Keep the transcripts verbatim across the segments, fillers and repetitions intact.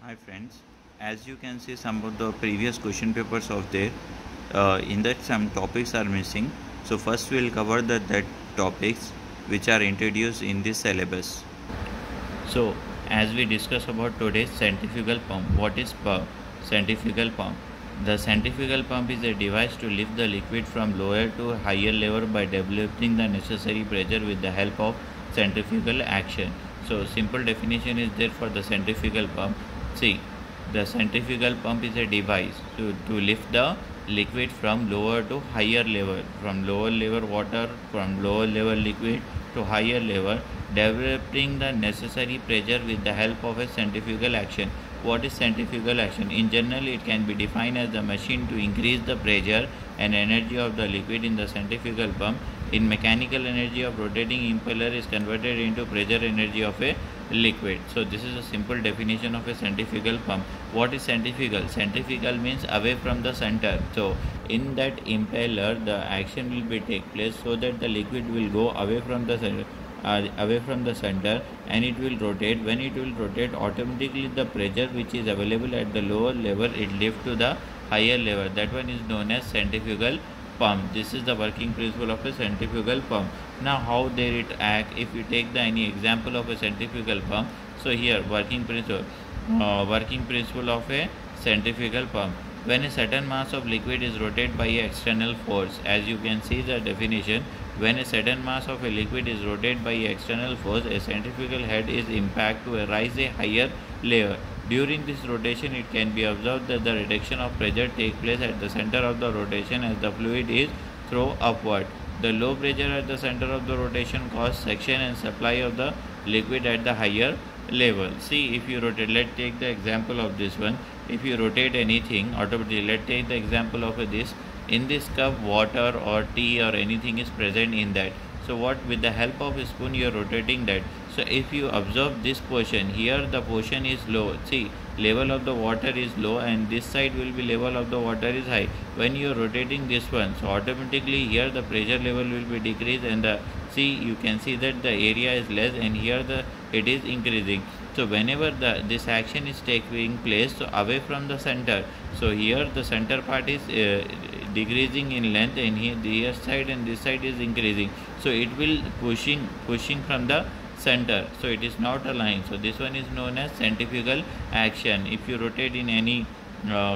Hi friends, as you can see some of the previous question papers of there, uh, in that some topics are missing. So first we will cover the that topics which are introduced in this syllabus. So as we discuss about today's centrifugal pump, what is pump? Centrifugal pump. The centrifugal pump is a device to lift the liquid from lower to higher level by developing the necessary pressure with the help of centrifugal action. So simple definition is there for the centrifugal pump. See, the centrifugal pump is a device to, to lift the liquid from lower to higher level, from lower level water, from lower level liquid to higher level, developing the necessary pressure with the help of a centrifugal action. What is centrifugal action? In general, it can be defined as the machine to increase the pressure and energy of the liquid in the centrifugal pump. In mechanical, energy of rotating impeller is converted into pressure energy of a liquid. So this is a simple definition of a centrifugal pump. What is centrifugal? Centrifugal means away from the center. So in that impeller, the action will be take place so that the liquid will go away from the center. Uh, away from the center, and it will rotate. When it will rotate, automatically the pressure which is available at the lower level, it lifts to the higher level. That one is known as centrifugal pump. This is the working principle of a centrifugal pump. Now how there it act? If you take the any example of a centrifugal pump, so here working principle uh, working principle of a centrifugal pump. When a certain mass of liquid is rotated by an external force, as you can see the definition, when a certain mass of a liquid is rotated by an external force, a centrifugal head is impacted to rise a higher layer. During this rotation, it can be observed that the reduction of pressure takes place at the center of the rotation as the fluid is thrown upward. The low pressure at the center of the rotation causes suction and supply of the liquid at the higher level. See, if you rotate, let's take the example of this one. If you rotate anything, automatically, let's take the example of this. In this cup, water or tea or anything is present in that. So what, with the help of a spoon you are rotating that. So if you observe this portion, here the portion is low. See, level of the water is low and this side will be level of the water is high. When you are rotating this one, so automatically here the pressure level will be decreased, and the see you can see that the area is less, and here the it is increasing. So whenever the this action is taking place, so away from the center, so here the center part is uh, decreasing in length, and here the side and this side is increasing. So it will pushing pushing from the center, so it is not aligned. So this one is known as centrifugal action. If you rotate in any uh,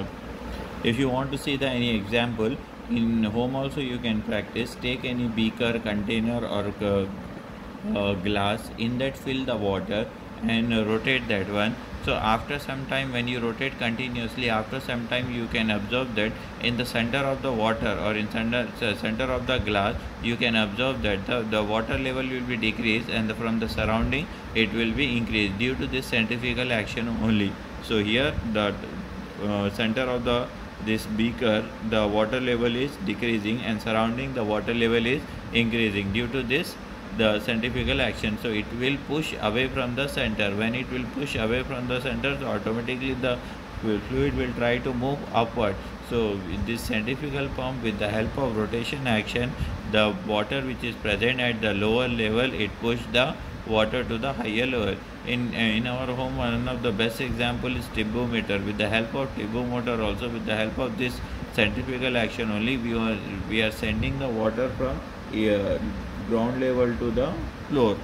if you want to see the any example in home also, you can practice. Take any beaker, container or uh, uh, glass, in that fill the water and uh, rotate that one. So after some time, when you rotate continuously, after some time you can observe that in the center of the water or in center, center of the glass, you can observe that the, the water level will be decreased, and the, from the surrounding it will be increased due to this centrifugal action only. So here the uh, center of the this beaker, the water level is decreasing, and surrounding the water level is increasing due to this the centrifugal action. So it will push away from the center. When it will push away from the center, so automatically the fluid will try to move upward. So with this centrifugal pump, with the help of rotation action, the water which is present at the lower level, it push the water to the higher level. In in our home, one of the best example is turbometer. With the help of turbometer, also with the help of this centrifugal action only, we are we are sending the water from uh, ground level to the floor.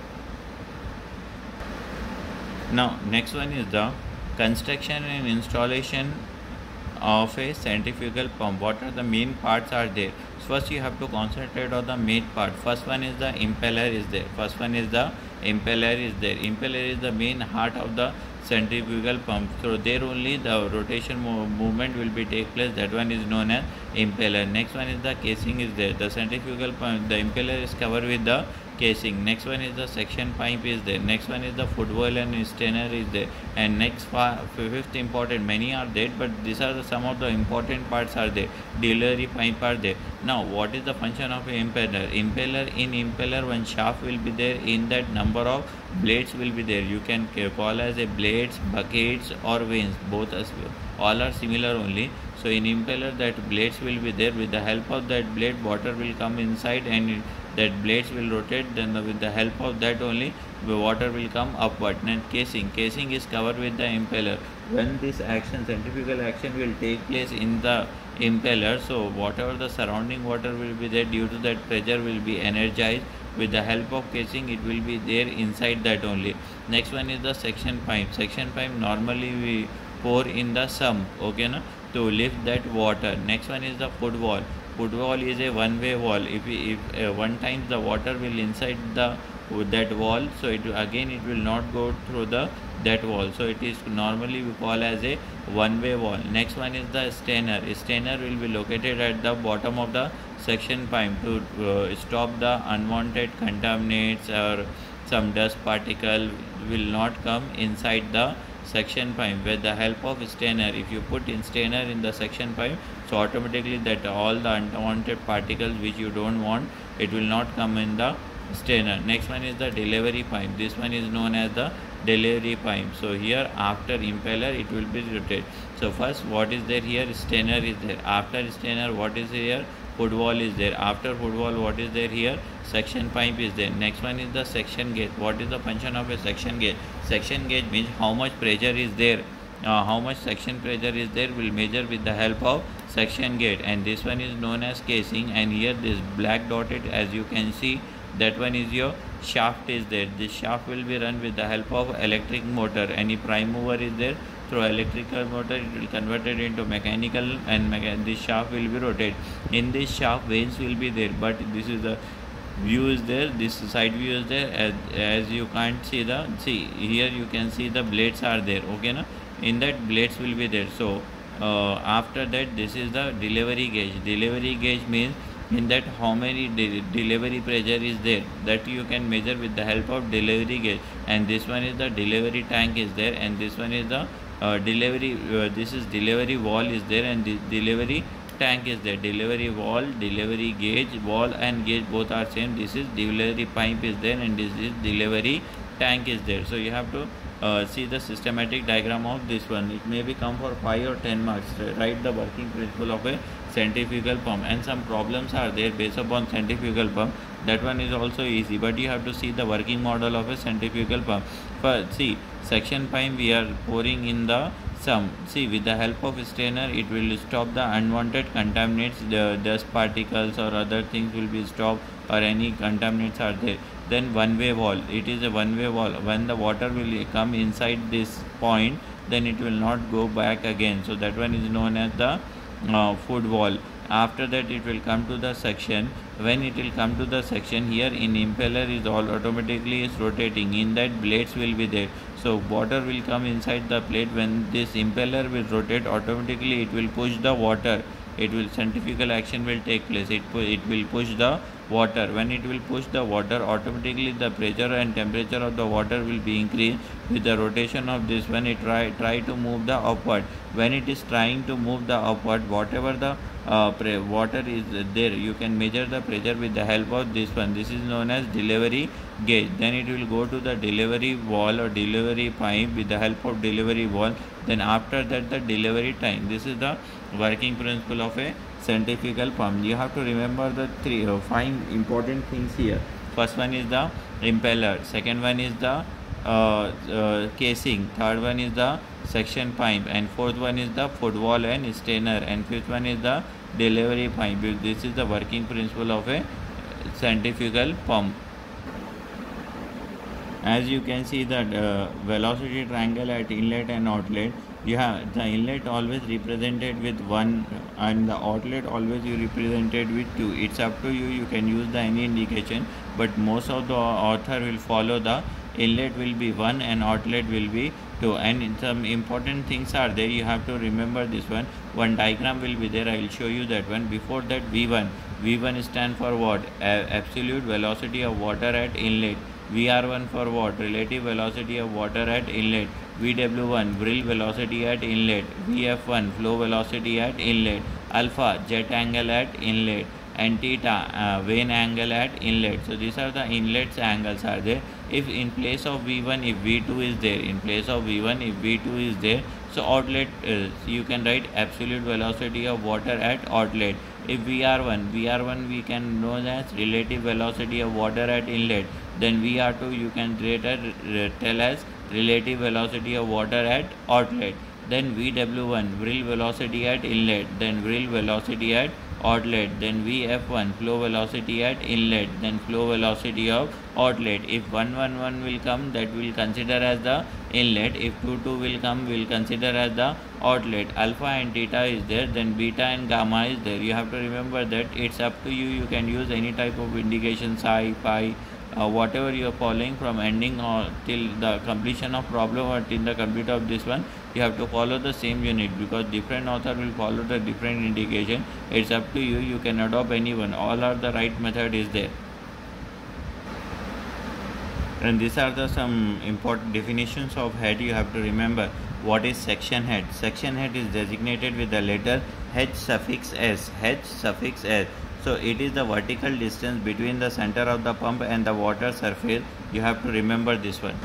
Now next one is the construction and installation of a centrifugal pump. What are the main parts are there? First you have to concentrate on the main part. First one is the impeller is there. First one is the impeller is there. Impeller is the main heart of the centrifugal pump. So there only the rotation mo movement will be take place. That one is known as impeller. Next one is the casing is there. The centrifugal pump, the impeller is covered with the casing. Next one is the section pipe is there. Next one is the footwell and strainer is there. And next fifth important, many are there, but these are the some of the important parts are there. Delivery pipe are there. Now what is the function of an impeller? Impeller, in impeller one shaft will be there. In that number of blades will be there. You can call as a blades, buckets or vanes. Both as all are similar only. So in impeller that blades will be there. With the help of that blade, water will come inside and that blades will rotate. Then with the help of that only, the water will come upward. And casing, casing is covered with the impeller. when this action, centrifugal action, will take place in the impeller, so whatever the surrounding water will be there, due to that pressure will be energized. With the help of casing, it will be there inside that only. Next one is the section pipe. Section pipe normally we pour in the sump, okay na, to lift that water. Next one is the foot wall. Foot wall is a one way wall. If we, if uh, one time the water will inside the that wall, so it again it will not go through the that wall, so it is normally we call as a one way wall. Next one is the strainer. Strainer will be located at the bottom of the section pipe to uh, stop the unwanted contaminants or some dust particle will not come inside the section pipe. With the help of strainer, if you put in strainer in the section pipe, so automatically that all the unwanted particles which you don't want, it will not come in the strainer. Next one is the delivery pipe. This one is known as the delivery pipe. So here after impeller it will be rotated. So first what is there here? Strainer is there. After strainer what is here? Foot wall is there. After foot wall what is there here? Section pipe is there. Next one is the section gauge. What is the function of a section gauge? Section gauge means how much pressure is there, uh, how much section pressure is there will measure with the help of section gauge. And this one is known as casing, and here this black dotted, as you can see, that one is your shaft is there. This shaft will be run with the help of electric motor. Any prime mover is there, through electrical motor it will convert it into mechanical, and mecha this shaft will be rotated. In this shaft vanes will be there, but this is the view is there, this side view is there. As, as you can't see the, see here you can see the blades are there, okay na, in that blades will be there. So uh, after that this is the delivery gauge. Delivery gauge means in that how many de delivery pressure is there, that you can measure with the help of delivery gauge. And this one is the delivery tank is there, and this one is the uh, delivery uh, this is delivery wall is there, and this delivery tank is there. Delivery wall, delivery gauge, wall and gauge both are same. This is delivery pipe is there, and this is delivery tank is there. So you have to uh, see the systematic diagram of this one. It may be come for five or ten marks. Write the working principle of a centrifugal pump, and some problems are there based upon centrifugal pump. That one is also easy, but you have to see the working model of a centrifugal pump. First, see, section pipe we are pouring in the sump. See, with the help of strainer it will stop the unwanted contaminants, the dust particles or other things will be stopped, or any contaminants are there. Then one way wall, it is a one way wall. When the water will come inside this point, then it will not go back again. So that one is known as the uh, foot wall. After that it will come to the section. When it will come to the section, here in impeller is all automatically is rotating. In that blades will be there. So water will come inside the plate. When this impeller will rotate, automatically it will push the water. It will centrifugal action will take place. It it will push the water. When it will push the water, automatically the pressure and temperature of the water will be increased with the rotation of this. When it try try to move the upward, when it is trying to move the upward, whatever the uh, water is there, you can measure the pressure with the help of this one. This is known as delivery gauge. Then it will go to the delivery wall or delivery pipe with the help of delivery wall. Then after that the delivery time. This is the working principle of a centrifugal pump. You have to remember the three uh, five important things here. First one is the impeller, second one is the uh, uh, casing, third one is the section pipe, and fourth one is the foot wall and strainer, and fifth one is the delivery pipe. This is the working principle of a centrifugal pump. As you can see that uh, velocity triangle at inlet and outlet, you have the inlet always represented with one and the outlet always you represented with two. It's up to you, you can use the any indication, but most of the author will follow the inlet will be one and outlet will be two. And some important things are there, you have to remember this one. One diagram will be there, I will show you that one. Before that, V one, V one stand for what? A absolute velocity of water at inlet. V R one for what? Relative velocity of water at inlet. V W one, Brill velocity at inlet. V F one, flow velocity at inlet. Alpha, jet angle at inlet. And theta, uh, vane angle at inlet. So these are the inlets angles are there. If in place of V one, if V two is there, in place of V one, if V two is there, so outlet, uh, you can write absolute velocity of water at outlet. If V R one, V R one we can know as relative velocity of water at inlet. Then V R two you can later tell as relative velocity of water at outlet. then V W one vril velocity at inlet, then vril velocity at outlet, then V F one flow velocity at inlet, then flow velocity of outlet. If one one one will come, that will consider as the inlet. If two two will come, we will consider as the outlet. Alpha and theta is there, then beta and gamma is there. You have to remember that it's up to you. You can use any type of indication, psi, pi, uh, whatever you are following from ending or till the completion of problem or till the complete of this one. You have to follow the same unit, because different author will follow the different indication. It's up to you. You can adopt any one. All are the right method is there. And these are the some important definitions of head. You have to remember what is section head. Section head is designated with the letter H suffix S. H suffix S. So it is the vertical distance between the center of the pump and the water surface. You have to remember this one.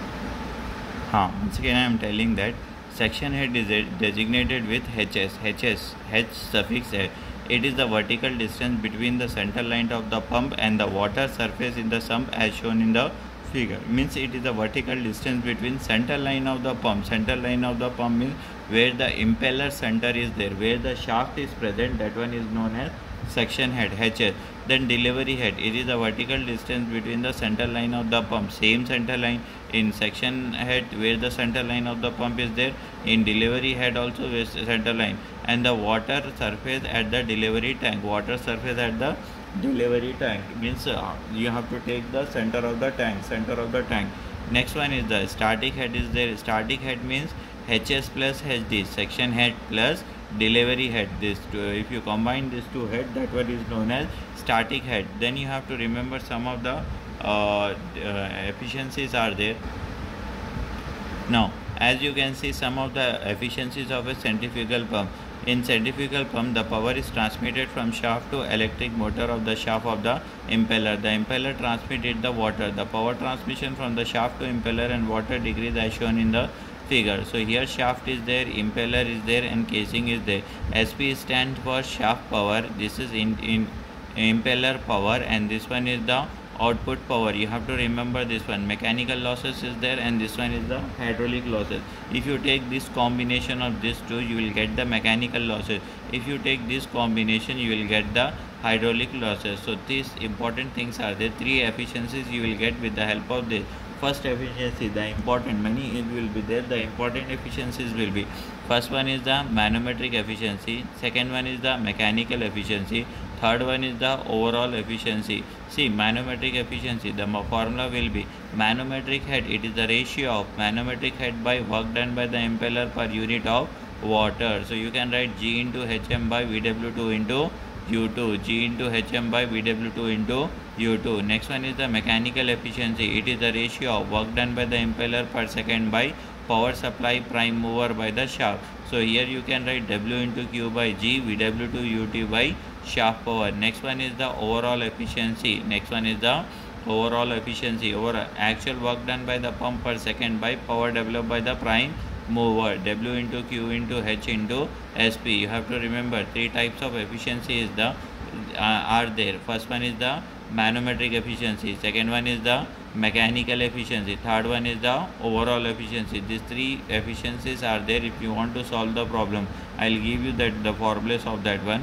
Huh. Once again I am telling that section head is designated with H S. H S. H suffix S. It is the vertical distance between the center line of the pump and the water surface in the sump as shown in the figure. Means it is the vertical distance between center line of the pump. Center line of the pump means where the impeller center is there, where the shaft is present, that one is known as section head, H S. Then delivery head, it is the vertical distance between the center line of the pump. Same center line in section head where the center line of the pump is there, in delivery head also where center line, and the water surface at the delivery tank. Water surface at the delivery tank means uh, you have to take the center of the tank, center of the tank. Next one is the static head is there. Static head means H S plus H D, section head plus delivery head. This two, if you combine these two head, that one is known as static head. Then you have to remember some of the uh, uh, efficiencies are there. Now as you can see, some of the efficiencies of a centrifugal pump. In centrifugal pump, the power is transmitted from shaft to electric motor of the shaft of the impeller. The impeller transmitted the water. The power transmission from the shaft to impeller and water decrease as shown in the figure. So here shaft is there, impeller is there, and casing is there. S P stands for shaft power. This is in, in impeller power, and this one is the output power. You have to remember this one. Mechanical losses is there, and this one is the hydraulic losses. If you take this combination of these two, you will get the mechanical losses. If you take this combination, you will get the hydraulic losses. So these important things are there. Three efficiencies you will get with the help of this. First efficiency, the important, many it will be there. The important efficiencies will be, first one is the manometric efficiency, second one is the mechanical efficiency, third one is the overall efficiency. See, manometric efficiency, the formula will be manometric head. It is the ratio of manometric head by work done by the impeller per unit of water. So you can write G into H M by V W two into U two, G into H M by V W two into U two. Next one is the mechanical efficiency. It is the ratio of work done by the impeller per second by power supply prime mover by the shaft. So here you can write W into Q by G, V W two U T by shaft power. Next one is the overall efficiency. Next one is the overall efficiency over actual work done by the pump per second by power developed by the prime mover. W into Q into H into S P. You have to remember three types of efficiency is the uh, are there. First one is the manometric efficiency, second one is the mechanical efficiency, third one is the overall efficiency. These three efficiencies are there. If you want to solve the problem, I'll give you that the formulas of that one.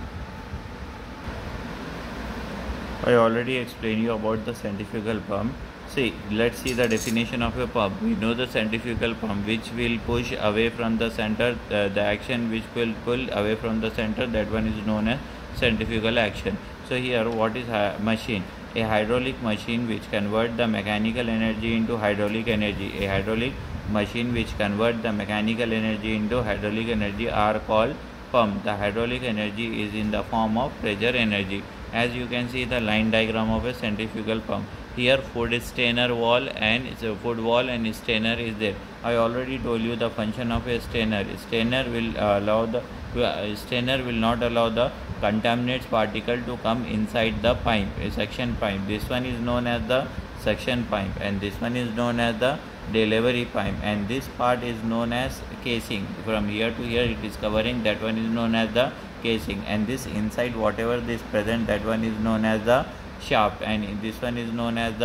I already explained you about the centrifugal pump. See, let's see the definition of a pump. We know the centrifugal pump which will push away from the center, uh, the action which will pull away from the center, that one is known as centrifugal action. So here what is a machine? A hydraulic machine which convert the mechanical energy into hydraulic energy. A hydraulic machine which convert the mechanical energy into hydraulic energy are called pump. The hydraulic energy is in the form of pressure energy. As you can see the line diagram of a centrifugal pump. Here food strainer wall and so food wall and strainer is there. I already told you the function of a strainer. Strainer will uh, allow the uh, strainer will not allow the contaminated particle to come inside the pipe, a suction pipe. This one is known as the suction pipe, and this one is known as the delivery pipe, and this part is known as casing. From here to here it is covering, that one is known as the casing, and this inside whatever this present, that one is known as the shaft, and this one is known as the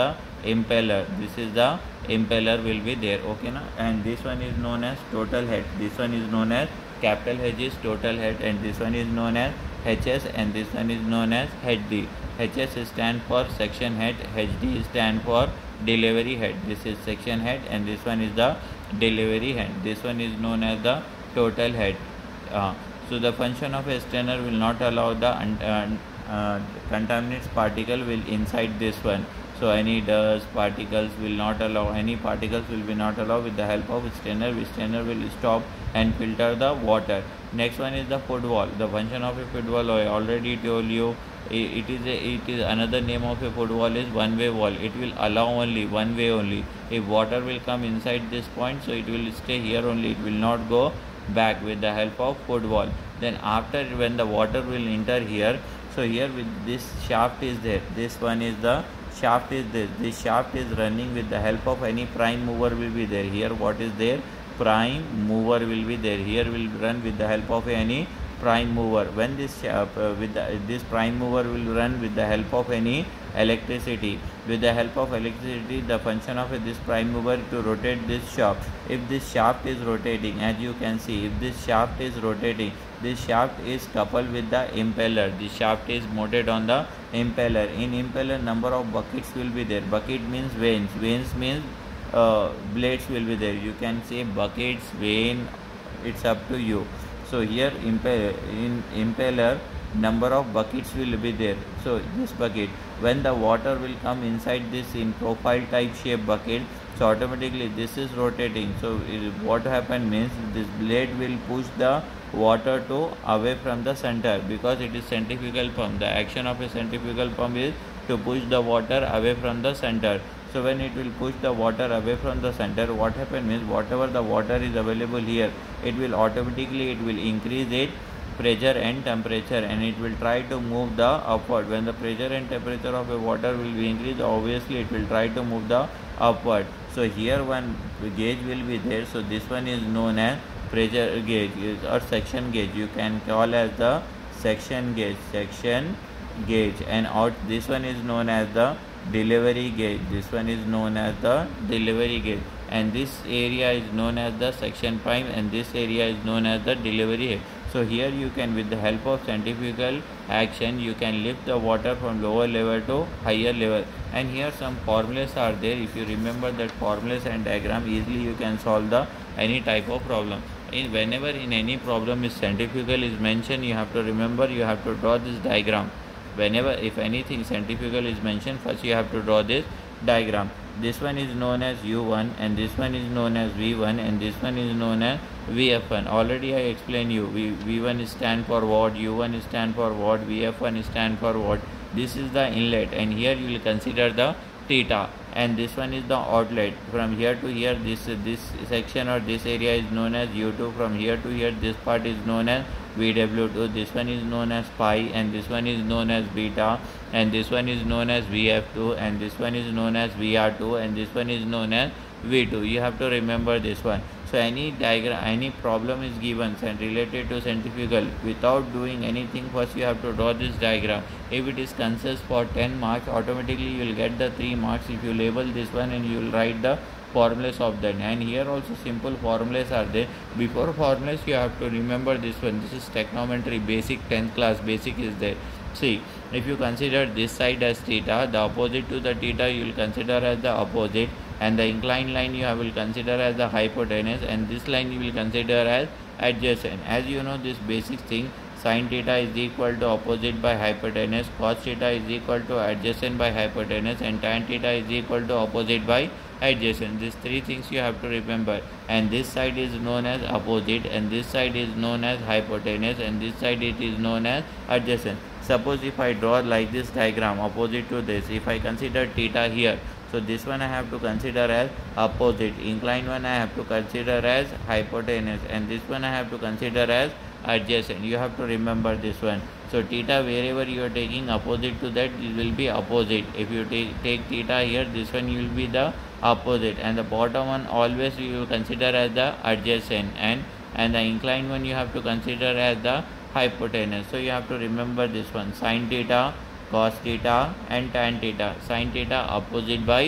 impeller. This is the impeller will be there, okay na. And this one is known as total head. This one is known as capital H is total head, and this one is known as H S, and this one is known as H D. H S stand for section head, H D stand for delivery head. This is section head, and this one is the delivery head. This one is known as the total head. Uh, so the function of a strainer will not allow the uh, uh, contaminants particle will inside this one. So any dust particles will not allow, any particles will be not allowed with the help of strainer. Which strainer will stop and filter the water. Next one is the footwall. The function of a footwall, I already told you, it is a, it is another name of a footwall is one way wall. It will allow only one way only. If water will come inside this point, so it will stay here only, it will not go back with the help of footwall. Then after, when the water will enter here, so here with this shaft is there, this one is the shaft is this, this shaft is running with the help of any prime mover will be there. Here what is there, prime mover will be there. Here will run with the help of any prime mover. When this shaft uh, with the, this prime mover will run with the help of any electricity. With the help of electricity, the function of this prime mover to rotate this shaft. If this shaft is rotating, as you can see, if this shaft is rotating, this shaft is coupled with the impeller. This shaft is mounted on the impeller. In impeller, number of buckets will be there. Bucket means vanes. Vanes means uh, blades will be there. You can say buckets, vane, it's up to you. So here impeller, in impeller, number of buckets will be there. So this bucket, when the water will come inside this in profile type shape bucket, so automatically this is rotating. So it, what happen means this blade will push the water to away from the center, because it is centrifugal pump. The action of a centrifugal pump is to push the water away from the center. So when it will push the water away from the center, what happen means whatever the water is available here, it will automatically it will increase its pressure and temperature, and it will try to move the upward. When the pressure and temperature of a water will be increased, obviously it will try to move the upward. So here one gauge will be there. So this one is known as pressure gauge or section gauge. You can call as the section gauge, section gauge. And out this one is known as the delivery gauge. This one is known as the delivery gauge, and this area is known as the section pipe, and this area is known as the delivery head. So here you can, with the help of centrifugal action, you can lift the water from lower level to higher level. And here some formulas are there. If you remember that formulas and diagram, easily you can solve the any type of problem. In whenever in any problem is centrifugal is mentioned, you have to remember, you have to draw this diagram. Whenever if anything centrifugal is mentioned, first you have to draw this diagram. This one is known as U one, and this one is known as V one, and this one is known as V F one. Already I explained you. V, V1 is stand for what, U one is stand for what, V F one is stand for what. This is the inlet, and here you will consider the theta, and this one is the outlet. From here to here, this this section or this area is known as U two. From here to here, this part is known as V W two. This one is known as pi, and this one is known as beta, and this one is known as V F two, and this one is known as V R two, and this one is known as V two. You have to remember this one. So any diagram, any problem is given and related to centrifugal, without doing anything, first you have to draw this diagram. If it is consists for ten marks, automatically you will get the three marks if you label this one and you will write the formulas of that. And here also simple formulas are there. Before formulas you have to remember this one. This is trigonometry basic, tenth class basic is there. See, if you consider this side as theta, the opposite to the theta you will consider as the opposite, and the inclined line you will consider as the hypotenuse, and this line you will consider as adjacent. As you know this basic thing, sin theta is equal to opposite by hypotenuse, cos theta is equal to adjacent by hypotenuse, and tan theta is equal to opposite by adjacent. These three things you have to remember. And this side is known as opposite, and this side is known as hypotenuse, and this side it is known as adjacent. Suppose if I draw like this diagram, opposite to this, if I consider theta here, so this one I have to consider as opposite, inclined one I have to consider as hypotenuse, and this one I have to consider as adjacent. You have to remember this one. So theta, wherever you are taking opposite to that, it will be opposite. If you take, take theta here, this one will be the opposite, and the bottom one always you will consider as the adjacent, and and the inclined one you have to consider as the hypotenuse. So you have to remember this one: sin theta, cos theta, and tan theta. Sin theta opposite by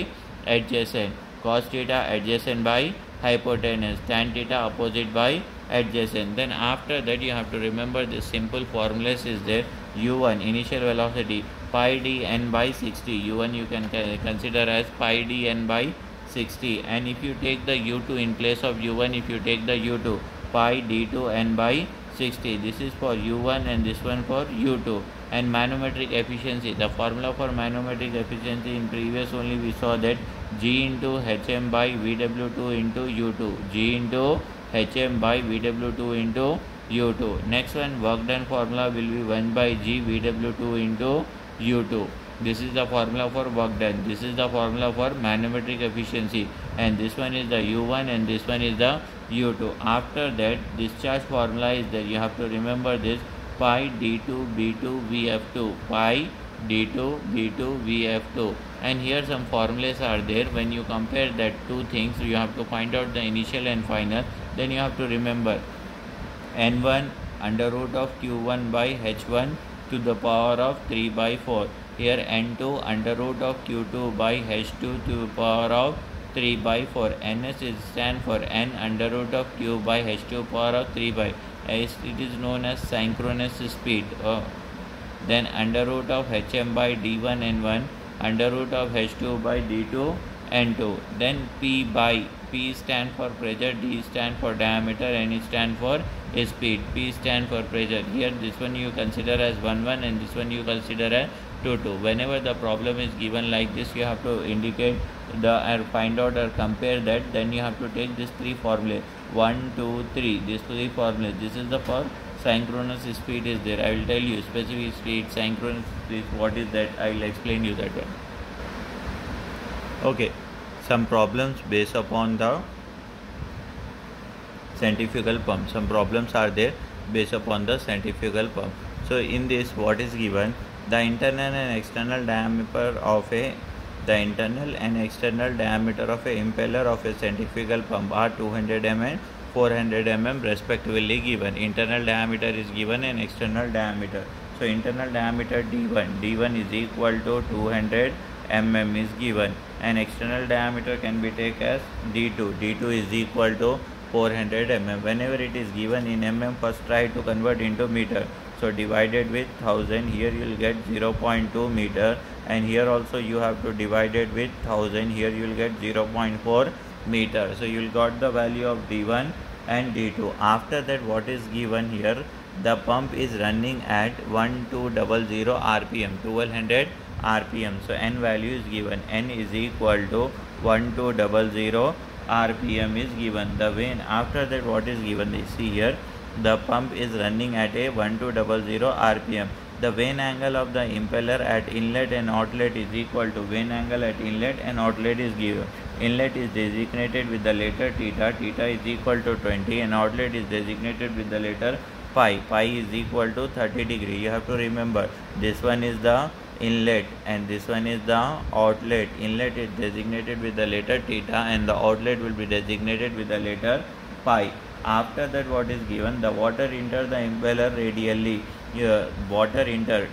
adjacent, cos theta adjacent by hypotenuse, tan theta opposite by adjacent. Then after that you have to remember this simple formulas is there. U one initial velocity pi d n by sixty. U one you can consider as pi d n by sixty, and if you take the U two in place of U one, if you take the U two, pi d two n by sixty. This is for U one and this one for U two. And manometric efficiency, the formula for manometric efficiency in previous only we saw that G into H M by V W two into U two, G into H M by V W two into U two. Next one, work done formula will be one by G V W two into U two. This is the formula for work done. This is the formula for manometric efficiency, and this one is the U one and this one is the U two. After that, discharge formula is there. You have to remember this, pi d two b two v f two, pi d two b two v f two. And here some formulas are there. When you compare that two things, you have to find out the initial and final. Then you have to remember n one under root of q one by h one to the power of three by four. Here n two under root of q two by h two to the power of three by four. Ns is stand for n under root of q by h two power of three by, as it is known as synchronous speed. Uh, then under root of hm by d one n one under root of h two by d two n two. Then p by, p stand for pressure, d stand for diameter, and it stand for speed. P stand for pressure. Here this one you consider as one one and this one you consider as two two. Whenever the problem is given like this, you have to indicate the or find out or compare that. Then you have to take these three formulas, one two three, these three formulas. This is the for synchronous speed is there. I will tell you specific speed, synchronous speed, what is that, I will explain you that one. Okay, some problems based upon the centrifugal pump. Some problems are there based upon the centrifugal pump. So in this, what is given, the internal and external diameter of a the internal and external diameter of a impeller of a centrifugal pump are two hundred millimeters and four hundred millimeters respectively given. Internal diameter is given and external diameter. So internal diameter d one, d one is equal to two hundred millimeters is given, and external diameter can be taken as d two, d two is equal to four hundred millimeters. Whenever it is given in mm, first try to convert into meter. So divided with one thousand, here you will get zero point two meter, and here also you have to divide it with one thousand, here you will get zero point four meter. So you will got the value of d one and d two. After that, what is given here, the pump is running at twelve hundred R P M, twelve hundred R P M. So n value is given, n is equal to twelve hundred R P M is given. The vane, after that what is given, they see here, the pump is running at a twelve hundred R P M. The vane angle of the impeller at inlet and outlet is equal to vane angle at inlet and outlet is given. Inlet is designated with the letter theta, theta is equal to twenty, and outlet is designated with the letter pi, pi is equal to thirty degree. You have to remember, this one is the inlet and this one is the outlet. Inlet is designated with the letter theta and the outlet will be designated with the letter pi. After that, what is given, the water enter the impeller radially. Here water enter,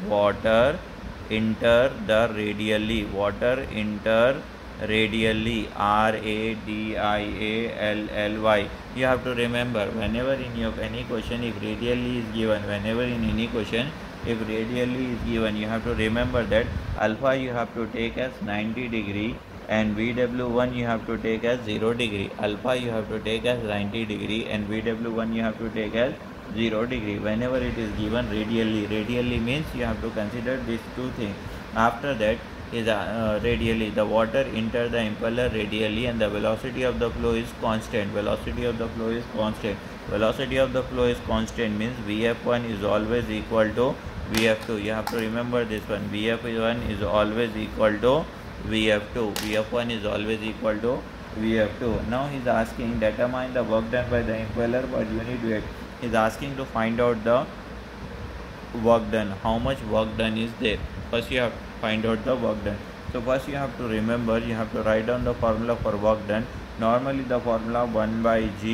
water enter the radially, water enter radially, R A D I A L L Y. You have to remember, whenever in your any question, if radially is given, whenever in any question if radially is given, you have to remember that alpha you have to take as ninety degree and V W one you have to take as zero degree. Alpha you have to take as ninety degree and V W one you have to take as zero degree. Whenever it is given radially, radially means you have to consider these two things. After that is uh, radially, the water enter the impeller radially and the velocity of the flow is constant. Velocity of the flow is constant. Velocity of the flow is constant means V F one is always equal to V F two. You have to remember this one. V F one is always equal to V F two. V F one is always equal to V F two. Now he is asking, determine the work done by the impeller per unit weight. He is asking to find out the work done. How much work done is there? First you have to find out the work done. So first you have to remember, you have to write down the formula for work done. Normally the formula one by G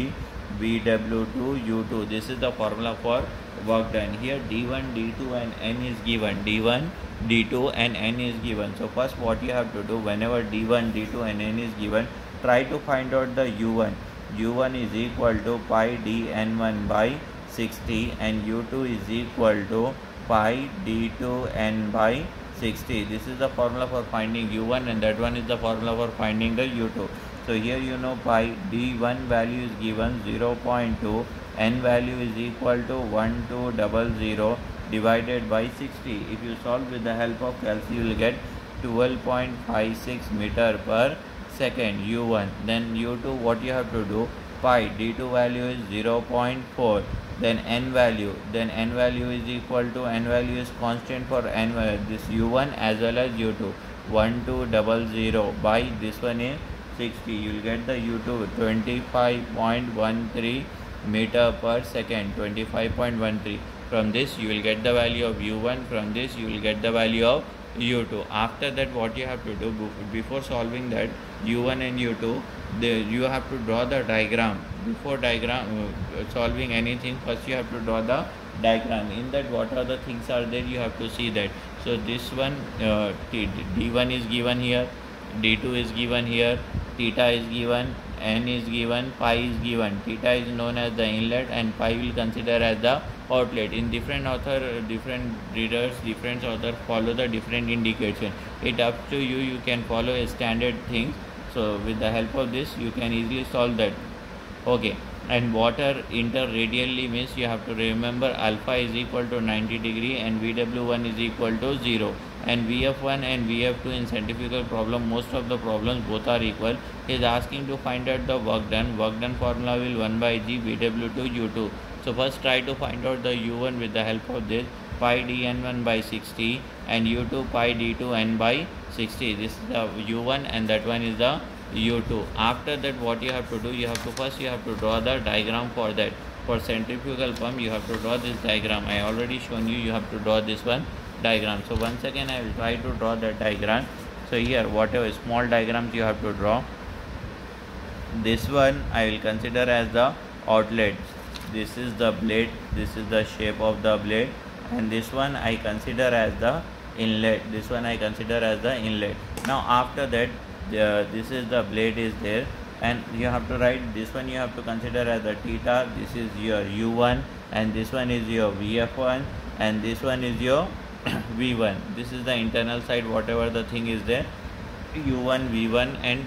V W two U two. This is the formula for work done. Here D one, D two and N is given. D one, D two and N is given. So first what you have to do, whenever D one, D two and N is given, try to find out the U one. U one is equal to pi D N one by sixty and U two is equal to pi D two N by sixty. This is the formula for finding U one and that one is the formula for finding the U two. So here you know pi D one value is given zero point two, N value is equal to one two zero zero divided by sixty. If you solve with the help of calculus, you will get twelve point five six meter per second U one. Then U two, what you have to do, pi D two value is zero point four, then N value, then N value is equal to, N value is constant for N, this U one as well as U two, one two zero zero by this one is sixty. You will get the U two twenty-five point one three meter per second, twenty-five point one three. From this you will get the value of U one, from this you will get the value of U two. After that what you have to do, before solving that U one and U two, the, you have to draw the diagram. Before diagram uh, solving anything, first you have to draw the diagram. In that what are the things are there, you have to see that. So this one uh, D one is given here, D two is given here, theta is given, N is given, pi is given. Theta is known as the inlet and pi will consider as the outlet. In different author, different readers, different author follow the different indication. It up to you, you can follow a standard thing. So with the help of this you can easily solve that. Okay, and water interradially means you have to remember alpha is equal to ninety degree and V W one is equal to zero. And V F one and V F two in centrifugal problem, most of the problems both are equal. He is asking to find out the work done. Work done formula will one by G V W two U two. So first try to find out the U one with the help of this, pi D N one by sixty and U two pi D two N by sixty. This is the U one and that one is the U two. After that what you have to do, you have to first you have to draw the diagram for that. For centrifugal pump you have to draw this diagram. I already shown you, you have to draw this one diagram. So once again I will try to draw that diagram. So here whatever small diagrams you have to draw. This one I will consider as the outlet. This is the blade, this is the shape of the blade, and this one I consider as the inlet. This one I consider as the inlet. Now after that uh, this is the blade is there and you have to write this one, you have to consider as the theta. This is your U one and this one is your V F one and this one is your V one. This is the internal side, whatever the thing is there, U one, V one, and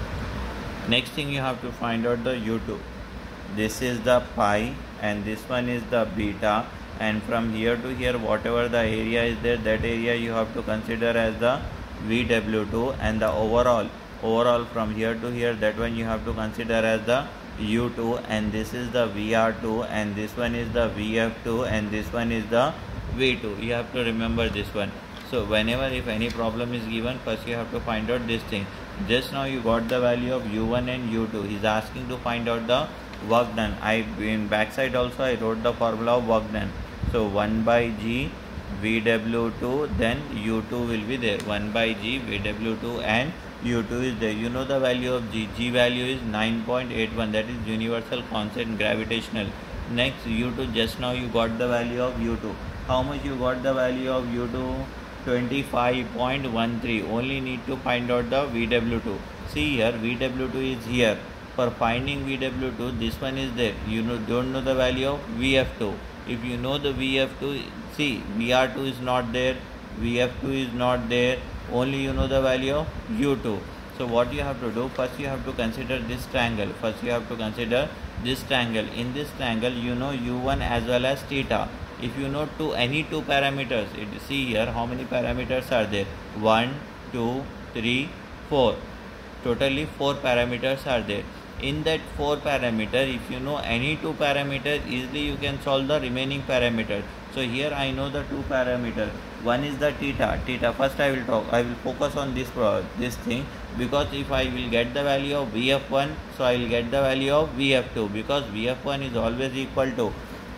next thing you have to find out the U two. This is the pi and this one is the beta, and from here to here whatever the area is there, that area you have to consider as the V W two, and the overall overall from here to here, that one you have to consider as the U two, and this is the V R two and this one is the V F two and this one is the V two. You have to remember this one. So whenever if any problem is given, first you have to find out this thing. Just now you got the value of U one and U two. He is asking to find out the work done. I in backside also I wrote the formula of work done. So one by G V W two, then U two will be there. one by G V W two and U two is there. You know the value of G. G value is nine point eight one, that is universal constant gravitational. Next U two, just now you got the value of U two. How much you got the value of U two? twenty-five point one three. Only need to find out the V W two. See here V W two is here. For finding V W two, this one is there. You know, don't know the value of V F two. If you know the V F two, see V R two is not there, V F two is not there, only you know the value of U two. So what you have to do, first you have to consider this triangle. First you have to consider this triangle. In this triangle you know U one as well as theta. If you know two any two parameters, it, see here how many parameters are there, one, two, three, four. Totally four parameters are there. In that four parameter, if you know any two parameters, easily you can solve the remaining parameters. So here I know the two parameters. One is the theta. Theta. First I will talk. I will focus on this uh, this thing, because if I will get the value of V F one, so I will get the value of V F two, because V F one is always equal to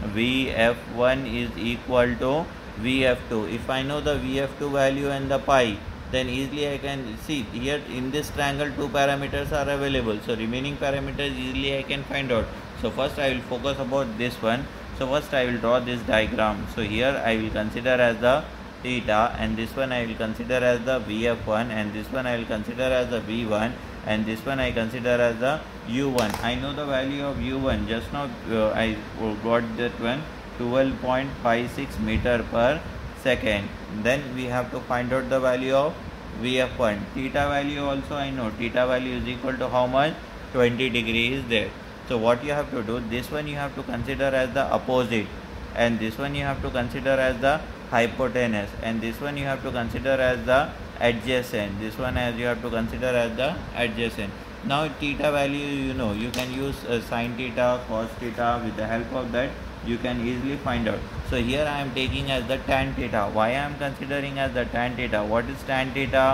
V F one is equal to V F two. If I know the V F two value and the pi, then easily I can see here in this triangle two parameters are available. So remaining parameters easily I can find out. So first I will focus about this one. So first I will draw this diagram. So here I will consider as the theta, and this one I will consider as the V F one, and this one I will consider as the V one, and this one I consider as the U one. I know the value of U one. Just now uh, I got that one, twelve point five six meter per second. Then we have to find out the value of V F one. Theta value also I know. Theta value is equal to how much? twenty degree is there. So what you have to do, this one you have to consider as the opposite, and this one you have to consider as the hypotenuse, and this one you have to consider as the adjacent. This one as you have to consider as the adjacent. Now theta value, you know, you can use uh, sin theta, cos theta. With the help of that you can easily find out. So here I am taking as the tan theta. Why I am considering as the tan theta? What is tan theta?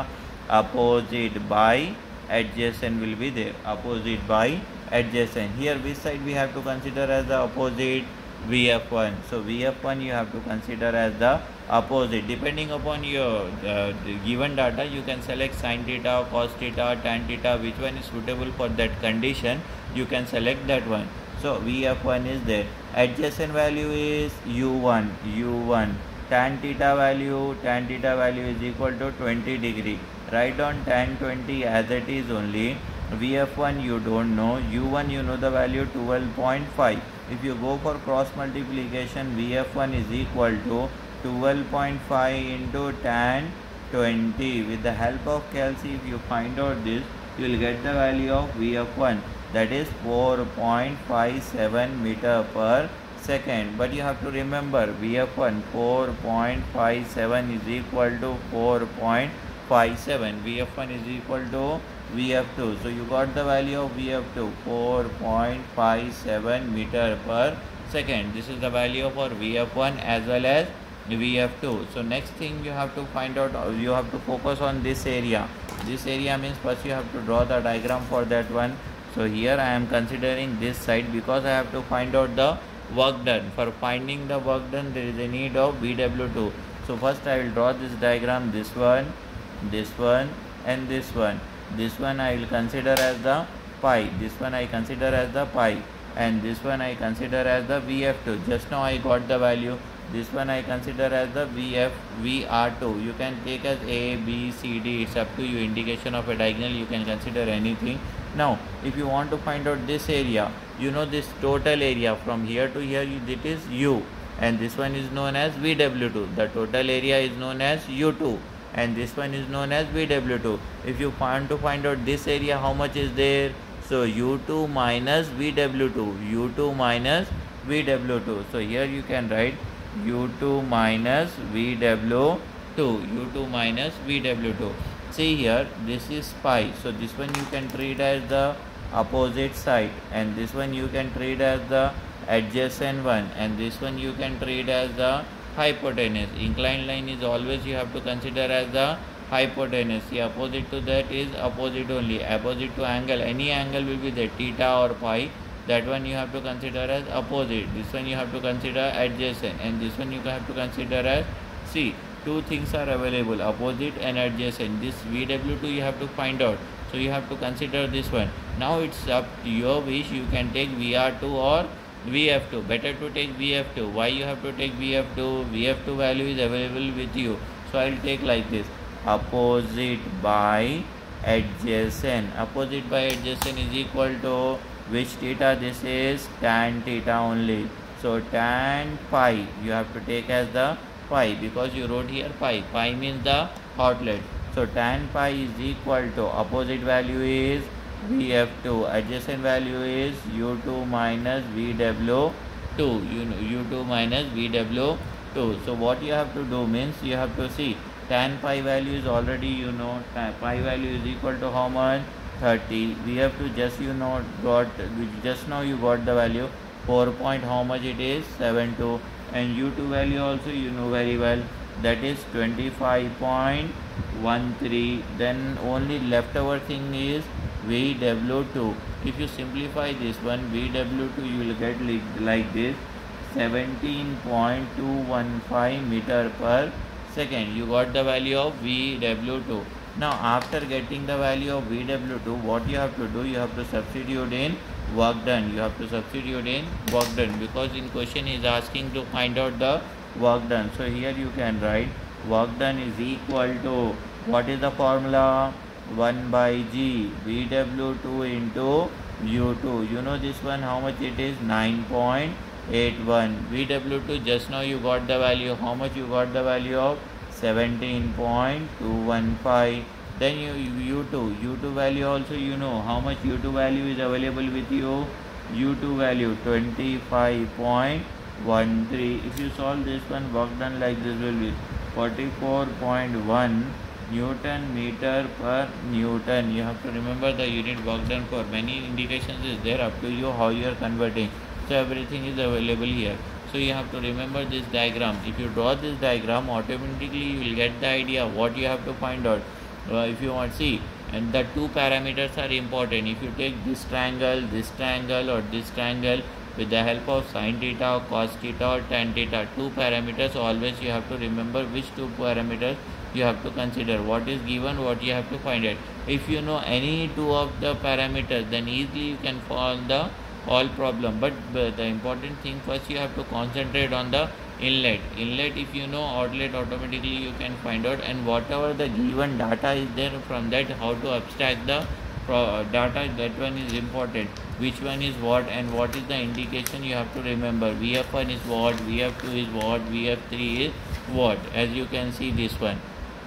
Opposite by adjacent will be there. Opposite by adjacent. Here which side we have to consider as the opposite? V F one. So V F one you have to consider as the opposite. Depending upon your uh, given data, you can select sin theta, cos theta, tan theta. Which one is suitable for that condition, you can select that one. So V F one is there. Adjacent value is U one. U one. Tan theta value, tan theta value is equal to twenty degree. Write down tan twenty as it is only. V F one you don't know. U one you know the value twelve point five. If you go for cross multiplication, V F one is equal to twelve point five into tan twenty. With the help of calci, if you find out this, you will get the value of V F one, that is four point five seven meter per second. But you have to remember, V F one four point five seven is equal to four point five seven. V F one is equal to V F two. So you got the value of V F two, four point five seven meter per second. This is the value for V F one as well as V F two. So next thing you have to find out, you have to focus on this area. This area means first you have to draw the diagram for that one. So here I am considering this side because I have to find out the work done. For finding the work done, there is a need of V W two. So first I will draw this diagram, this one, this one and this one. This one I will consider as the pi, this one I consider as the pi, and this one I consider as the V F two. Just now I got the value. This one I consider as the V F V R two. You can take as A, B, C, D. It's up to you. Indication of a diagonal, you can consider anything. Now if you want to find out this area, you know this total area from here to here, it is U, and this one is known as V W two. The total area is known as U two, and this one is known as V W two. If you want to find out this area, how much is there? So U two minus V W two, U two minus V W two. So here you can write U two minus V W two, U two minus V W two. See here, this is pi. So this one you can treat as the opposite side, and this one you can treat as the adjacent one, and this one you can treat as the hypotenuse. Inclined line is always you have to consider as the hypotenuse. The opposite to that is opposite only. Opposite to angle, any angle will be there, theta or pi. That one you have to consider as opposite. This one you have to consider adjacent, and this one you have to consider as C. Two things are available, opposite and adjacent. This V W two you have to find out. So you have to consider this one. Now it's up to your wish. You can take V R two or V F two. Better to take V F two. Why you have to take V F two? V F two value is available with you. So I will take like this. Opposite by adjacent. Opposite by adjacent is equal to which theta? This is tan theta only. So tan pi you have to take as the pi, because you wrote here pi. Pi means the outlet. So tan pi is equal to, opposite value is V F two, adjacent value is U two minus V W two, you know, U two minus V W two. So what you have to do means you have to see tan pi value is already, you know, pi value is equal to how much? thirty. We have to just, you know, got just now you got the value four point how much it is? seven two, and U two value also you know very well, that is twenty-five point one three. Then only leftover thing is V W two. If you simplify this one, V W two you will get like this, seventeen point two one five meter per second. You got the value of V W two. Now after getting the value of V W two, what you have to do? You have to substitute in work done. You have to substitute in work done, because in question is asking to find out the work done. So here you can write work done is equal to, what is the formula? one by G, V W two into U two. You know this one, how much it is? nine point eight one. V W two, just now you got the value. How much you got the value of? seventeen point two one five. Then you U two, U two value also you know. How much U two value is available with you? U two value twenty-five point one three. If you solve this one, work done like this will be forty-four point one Newton meter per Newton. You have to remember the unit work done for many indications is there, up to you how you are converting. So everything is available here. So you have to remember this diagram. If you draw this diagram, automatically you will get the idea what you have to find out. Uh, if you want to see, and the two parameters are important. If you take this triangle, this triangle or this triangle, with the help of sin theta, cos theta or tan theta, two parameters, always you have to remember which two parameters you have to consider. What is given, what you have to find it. If you know any two of the parameters, then easily you can solve the all problem. But the important thing, first you have to concentrate on the inlet. Inlet, if you know, outlet automatically you can find out, and whatever the given data is there, from that how to abstract the data, that one is important. Which one is what and what is the indication, you have to remember. V F one is what, V F two is what, V F three is what. As you can see this one,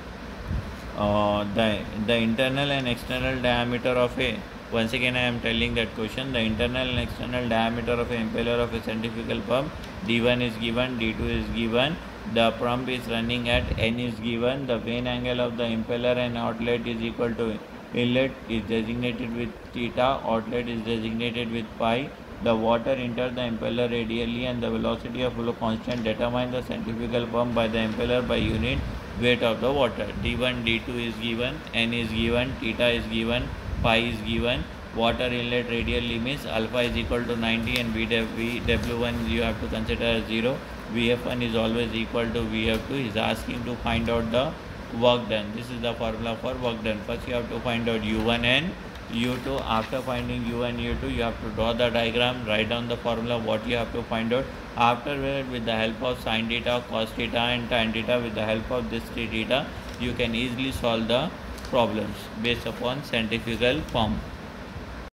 uh, the the internal and external diameter of a, once again I am telling that question, the internal and external diameter of a impeller of a centrifugal pump, D one is given, D two is given, the pump is running at N is given, the vane angle of the impeller and outlet is equal to, inlet is designated with theta, outlet is designated with pi, the water enters the impeller radially and the velocity of flow constant. Determine the centrifugal pump by the impeller by unit weight of the water. D one, D two is given, N is given, theta is given, pi is given, water inlet radial limits, alpha is equal to ninety and V W one you have to consider as zero. V F one is always equal to V F two. Is asking to find out the work done. This is the formula for work done. First you have to find out U one and U two. After finding U one, U two, you have to draw the diagram, write down the formula what you have to find out. After, with the help of sin theta, cos theta and tan theta, with the help of this theta, you can easily solve the problems based upon centrifugal pump.